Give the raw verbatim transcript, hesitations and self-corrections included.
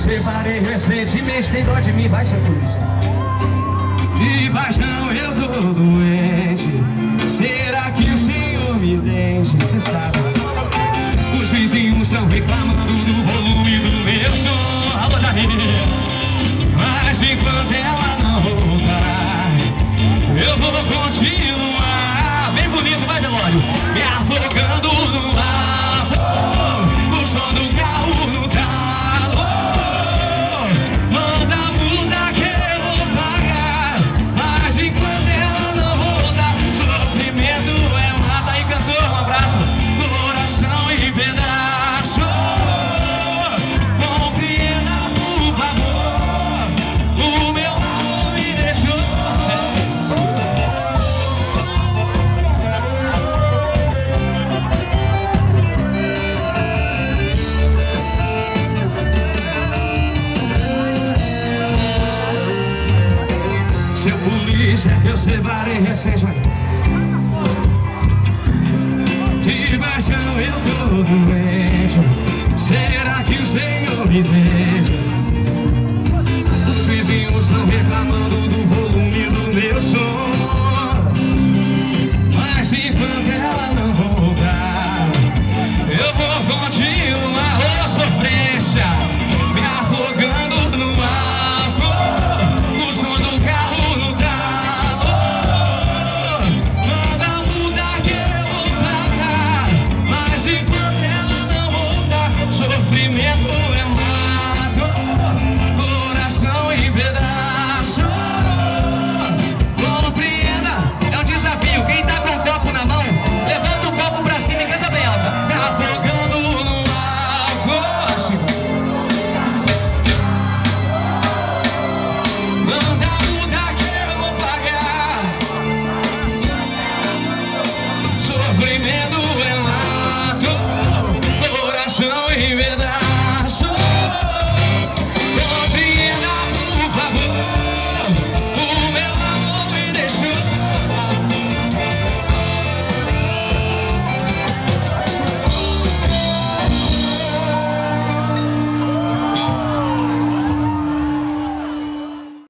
separei recentemente, tem dó de mim, vai ser polícia. De paixão eu tô doente. Será que o Senhor me deixa? Cê sabe. Os vizinhos estão reclamando do volume do meu som. Alô, Davi. Mas enquanto ela não voltar, eu vou continuar. Bem bonito, vai, Delório. Me afogando no ar. O som do carro no talo. Manda mudar que eu vou pagar. Mas enquanto ela não voltar, sofrimento é mata. Aí, cantor, um abraço. Coração em pedaço. Compreenda, por favor. O meu amor me deixou. Seu polícia, eu separei recentemente. De paixão eu tô doente.